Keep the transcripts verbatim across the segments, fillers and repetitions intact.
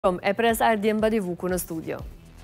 E pres Ardhjem Badivuku në studio.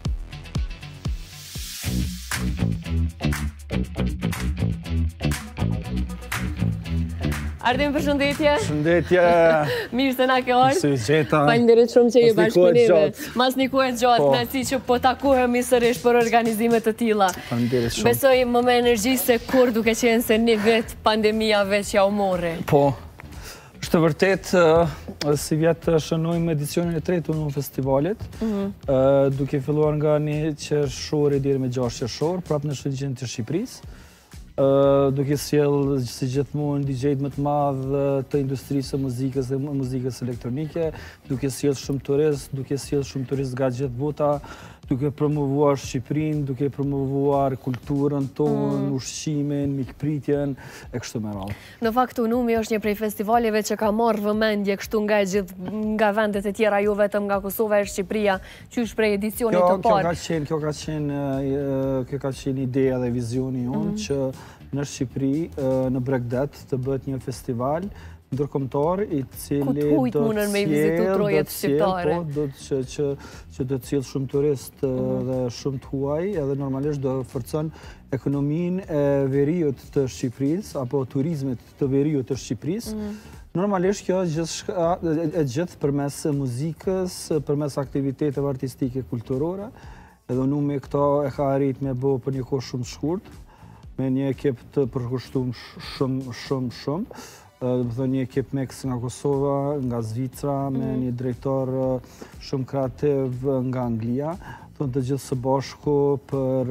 Ardhjem, përshëndetje. Përshëndetje. Mirë se na ke ardhur. Si gjeta. Faleminderit shumë që je bashkë me neve. Mas një kohë gjatë, kënaqësi që po takohemi sërish për organizime të tilla. Faleminderit shumë. Besoj më me energji se kur, duke qenë se një vet pandemia veç ja u morri. Po. Është vërtet, si vjetë shënojmë edicionin e tretë në festivalit, duke filluar nga një qershori deri me gjashtë qershor, prapë në shëndiqen të Shqipërisë, duke sjell si gjithmonë D J-t më të madh të industrisë së muzikës dhe muzikës elektronike, duke sjell shumë turist, duke sjell shumë turist nga gjithë bota, duke promovuar Shqipërinë, duke promovuar kulturën tonë, ushqimin, mikpritjen, e kështu me radhë. Në fakt, Unumi është një prej festivaleve që ka marrë vëmendje kështu nga gjithë nga vendet e tjera, jo vetëm nga Kosova e Shqipëria, qysh prej edicionit të parë. Kjo ka qenë, kjo ka qenë ideja dhe vizioni jonë që në Shqipëri, në Bregdet, të bëhet një festival ndërkombëtar i cili do të cilë shumë turist dhe shumë të huaj, edhe normalisht do forcon ekonominë e veriut të Shqipërisë, apo turizmit të veriut të Shqipërisë. Normalisht kjo e gjithë përmes muzikës, përmes aktiviteteve artistike kulturore, edhe Unumi këto e ka arrit me bo për një kohë shumë shkurt, me një ekip të përkushtuar shumë, shumë, shumë. Dëmë thë një ekip meks nga Kosova, nga Zvicra, me një drejtor shumë kreativ nga Anglia, të gjithë së bashku për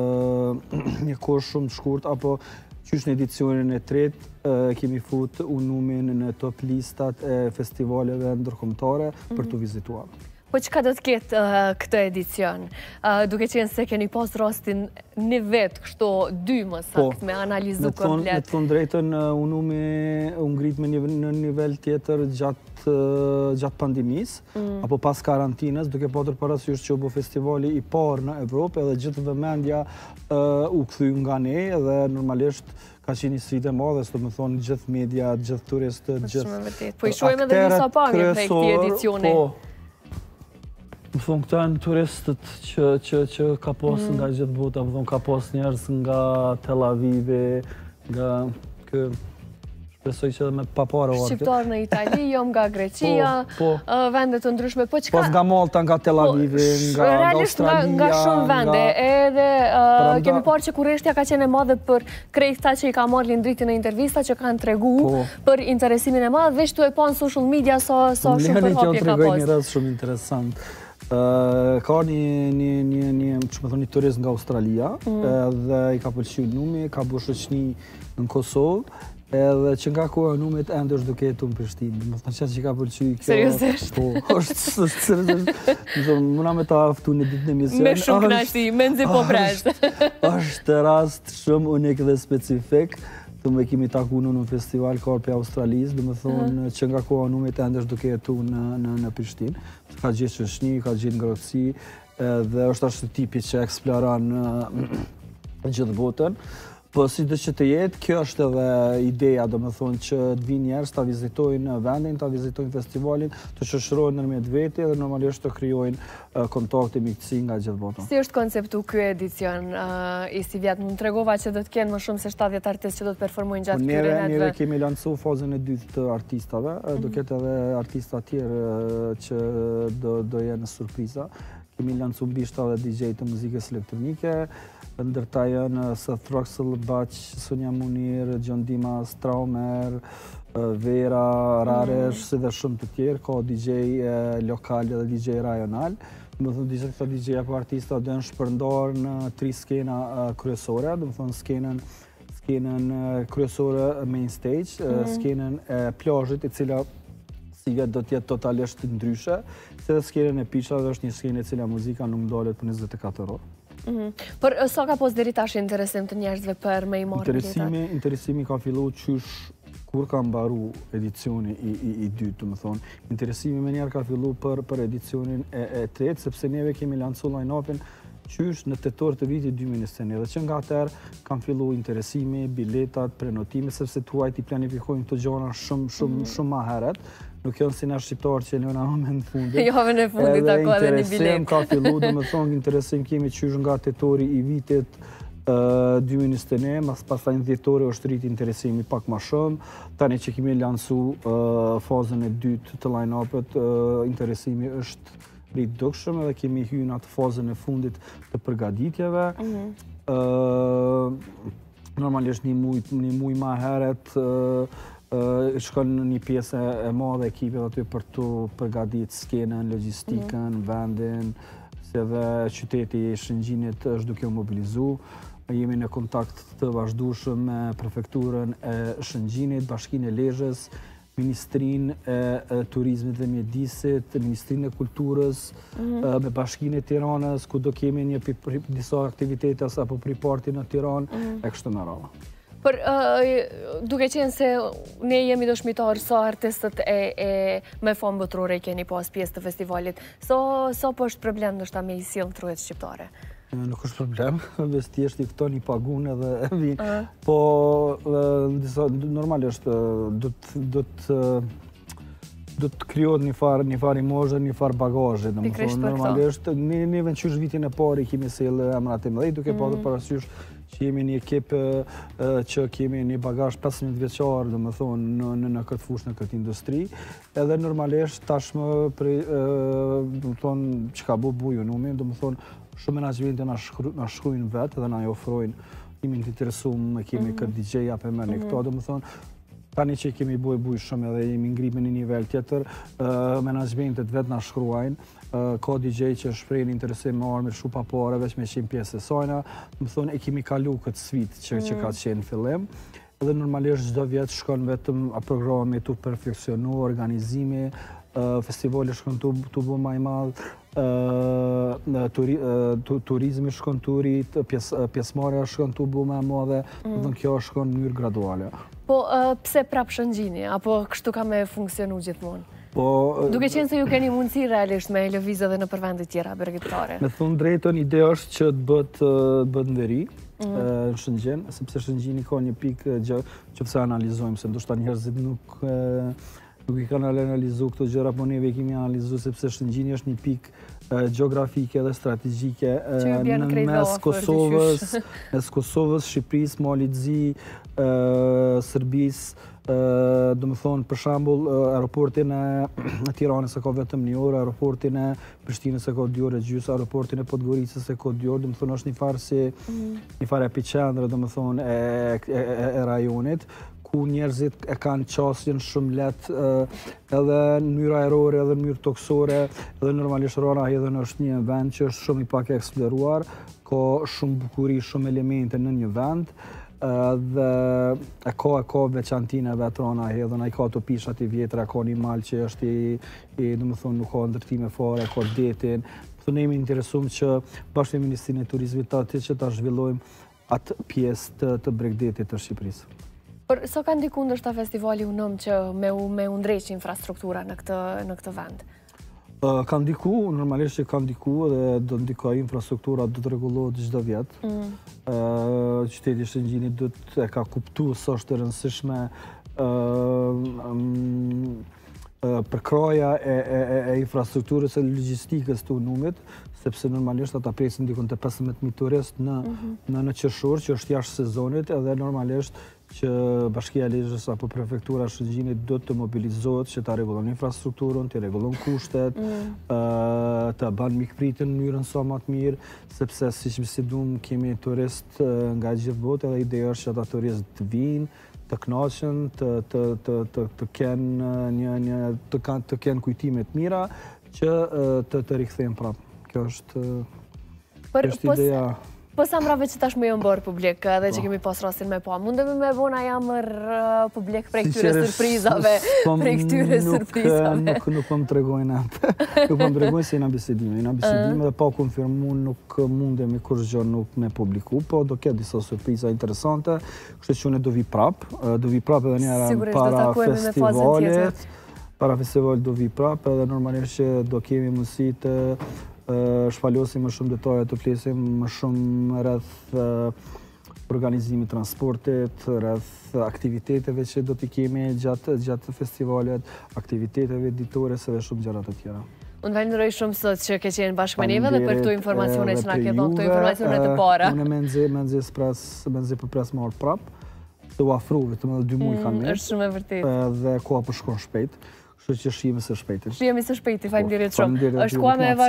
një kohë shumë shkurt, apo qysh në edicionin e tretë kemi fut Unumin në top listat e festivaleve ndërkombëtare për të vizituar. Po çka do të ketë këtë edicion? Duke qenë se keni pas rastin një vetë, kështu dy më sakt, me analizu komplet. Me të thonë drejtën, Unumi u ngrit me në nivel tjetër gjatë pandemisë, apo pas karantinës, duke patur parasysh që u bë festivali i parë në Evropë, edhe gjithë vëmendja u kthy nga ne, dhe normalisht ka qenë një sfidë e madhe, do të thonë gjithë media, gjithë turistë, gjithë po i shohim edhe disa pamje prej këtij edicioni. Më thonë këta në turistët që ka posë nga gjithë bota, më thonë ka posë njerës nga Tel Avivi, nga kë... Shpresoj që edhe me papare o artë. Shqiptar në Itali, jom nga Greqia, vendet të ndryshme, po qka... Pas nga Malta, nga Tel Avivi, nga Australia... nga shumë vende, edhe kemi parë që Kureshtja ka qenë e madhe për krejt ta që i ka marrë lindritin në intervista që kanë tregu për interesimin e madhe, veç tu e pa në social media sa shumë përhapje ka pas. Një rrës shumë interesant. Ka një turist nga Australia, dhe i ka pëlqyer Unumi, ka bërë shoqëni në Kosovë, edhe që nga koha e Unumit ende është duke jetu në Prishtinë. Më thënë që që ka pëlqyer kjo... Seriozisht? Po, është seriozisht. Mëna me ta aftu një ditë në emision. Me shumë kënaqësi, me nxi po presh. Është rast shumë unik dhe specifik. Të me kemi taku në në festival Karpi Australisë, dhe me thonë që nga koha Unumit ende është duke jetu në Prishtinë. Ka gjithë shoqëni, ka gjithë ngrohtësi, dhe është ashtu tipi që eksploron gjithë botën. Po si dhe që të jetë, kjo është edhe ideja, do me thonë që të vinë njerës, të vizitojnë vendin, të vizitojnë festivalin, të shoqërojnë nërmjet veti, dhe normalisht të kryojnë kontakte miqësi nga gjithë botën. Si është konceptu ky edicion i si vjetë? Më të regova që do të kenë më shumë se shtatëdhjetë artistë që do të performojnë gjatë këtyre netëve. Njëre kemi lancu fazën e dytë të artistave, do ketë edhe artista tjerë që do jenë surpriza. Kemi lancu bishta dhe D J të muzikës elektronike, ndërta janë Seth Roxel, Bach, Sonja Munir, John Dimas, Traumer, Vera, Raresh, si dhe shumë të tjerë, ka D J lokal dhe D J rajonal. Dhe më thënë, këta D J apo artista dhe në shpërndar në tri skena kryesore, dhe më thënë skenën kryesore main stage, skenën e plazhit, i cila si vjetë do tjetë totalisht ndryshe, se dhe skenën e pisha dhe është një skenë e cila muzika nuk mdalet për njëzet e katër orë. Por sa ka pos deri tash interesim të njerëzve për me i marrë biletat? Interesimi ka fillu qysh kur ka mbaru edicioni i dytë, të më thonë. Interesimi me njerë ka fillu për edicionin e tretë, sepse neve kemi lancu line-upin qysh në tetor të vitit dy mijë e njëzet e një. Dhe që nga atëherë kam fillu interesimi, biletat, prenotime, sepse tuaj t'i planifikojmë të gjona shumë, shumë, shumë ma heret. Nuk janë si na shqiptarë që njëna hame në fundit. Jove në fundit, ako edhe një bilet. Edhe interesim ka fillu, dhe më thonë, interesim kemi qysh nga tetori i vitit dy mijë e njëzet e një, mas pastaj në dhjetore është rrit interesimi pak ma shumë. Tani që kemi lansu fazën e dytë të line-upet, interesimi është rrit dukshëm edhe kemi hyrë atë fazën e fundit të përgatitjeve. Normalisht një muj ma heret shkon në një pjesë e madhe ekipet aty për të përgatit skenën, logistikën, vendin, se dhe qyteti i Shëngjinit është duke u mobilizu. Jemi në kontakt të vazhdueshëm me prefekturën e Shëngjinit, Bashkinë e Lezhës, Ministrinë e Turizmit dhe Mjedisit, Ministrinë e Kulturës, me Bashkinë e Tiranës, ku do kemi një disa aktivitetes apo priparti në Tiranë, e kështu me radhë. Për duke qenë se ne jemi dëshmitarë sa artistët e me famë botërore keni pas pjesë të festivalit, sa po është problem nështë me i silë në trujet shqiptare? Nuk është problem, vës tjeshtë i këto një pagun edhe vinë, po normalisht do të kryot një farë imozhe, një farë bagajë. Normalisht, një venqysh vitin e pari kemi selë emrat e mëdhej, duke pa dhe parasysh që jemi një ekip që kemi një bagazh pesëmbëdhjetë vjeçar, dhe më thonë, në këtë fush, në këtë industri. Edhe normalisht, tashmë, dhe më thonë, që ka bu buju numi, dhe më thonë, shumë menaxhmente na shkrujnë vetë dhe na i ofrojnë, jemi të interesuar, kemi këtë D J apo më në këto, dhe më thonë, tani që kemi buj buj shumë edhe jemi ngritur në një nivel tjetër, menaxhmentet vetë na shkruajnë, ka D J që shprehin interesim me armë shumë pa parë, veç me qenë pjesë e sajna, më thonë e kemi kalu këtë sfidë që, që ka qenë në fillim. Edhe normalisht çdo vit shkon vetëm programe të perfekcionu, organizimi, festivali shkon të bu më i madh, turizmi shkon të rrit, pjesëmarrja shkon të bu më e madhe, dhe kjo shkon në mënyrë graduale. Po pse prapë Shëngjini, apo kështu ka me funksionu gjithmonë? Duke qenë se ju keni mundësi realisht me lëvizë edhe në përvendet tjera bregdetare. Me thunë drejton, ide është që të bëtë ndëri në Shëngjin, sepse Shëngjini ka një pikë që pëse analizojmë, se ndoshta njerëzit nuk nuk i kanë analizu këto gjëra, po neve i kemi analizu sepse Shëngjini është një pikë geografike dhe strategjike në mes Kosovës, mes Kosovës, Shqipërisë, Malit Zi, Serbisë. Do më thonë, për shambull, aeroportin e Tiranës e ka vetëm një orë, aeroportin e Prishtinës e ka dy orë e gjysë, aeroportin e Podgoricës e ka dy orë, do më thonë, është një farë si një farë epicendrë, do më thonë, e rajonit, ku njerëzit e kanë qasjen shumë letë edhe në mënyrë aerore, edhe në mënyrë toksore, edhe normalisht Rana Hedhën është një vend që është shumë i pak e eksploruar, ka shumë bukuri, shumë elemente në një vend, dhe e ka e ka veçantinë e vetë Rana Hedhën, a i ka të pishat i vjetër, a ka një malë që është i, do më thonë, nuk ka ndërtime fare, ka detin. Të ne jemi interesuar që bashkë me Ministrinë e Turizmit të aty që ta zhvillojmë atë pjesë të Bregdetit të Shqipërisë. Por sa ka ndiku ndoshta festivali UNEM që me u ndreq infrastruktura në këtë vend? Ka ndiku, normalisht që ka ndiku dhe do ndikoj infrastruktura do të rregullohet çdo vit. Qyteti i Shëngjinit do të ka kuptuar sa është e rëndësishme përkraja e infrastrukturës e logjistikës të UNEM-it, sepse normalisht ata presin dikon të pesëmbëdhjetë mijë turistë në qershor, që është jashtë sezonit, edhe normalisht që Bashkia e Lezhës apo Prefektura e Shëngjinit do të mobilizohet që ta rregullon infrastrukturën, të rregullon kushtet, të bën mikpritjen në mënyrën sa më të mirë, sepse siç si duam kemi turistë nga gjithë bota dhe ideja është që ata turistë të vinë, të kënaqen, të kenë një të kenë kujtime të mira që të rikthehen prapë. Kjo është ideja. Po sa mrave që tash me jo mborë publik dhe që kemi pas rastin me po, mundemi me bona jamër publik prej këtyre surprizave, prej këtyre surprizave. Nuk po më tregojnë atë. Nuk po më tregojnë se jena bisedime. Jena bisedime dhe pa konfirmu nuk mundemi kur gjë nuk me publiku, po do ketë disa surpriza interesante, kështë që unë do vi prap, do vi prap edhe njëra para festivalit, para festivalit do vi prap, edhe normalisht që do kemi mundësi të shpalosim më shumë detaje, të flesim më shumë rreth organizimit transportit, rreth aktiviteteve që do t'i kemi gjatë gjatë festivalet, aktiviteteve ditore dhe shumë gjëra të tjera. Unë falenderoj shumë sot që ke qenë bashkë me neve dhe për këto informacione që na ke dhënë, këto informacione të para. Unë me nxjerr me nxjerr spras, me nxjerr për pres marr prap. Të u afru vetëm edhe dy muaj kanë mirë. Është shumë e vërtetë. Dhe koha po shkon shpejt. Kështu që shihemi së shpejti. Shihemi së shpejti, faleminderit shumë. Është koha me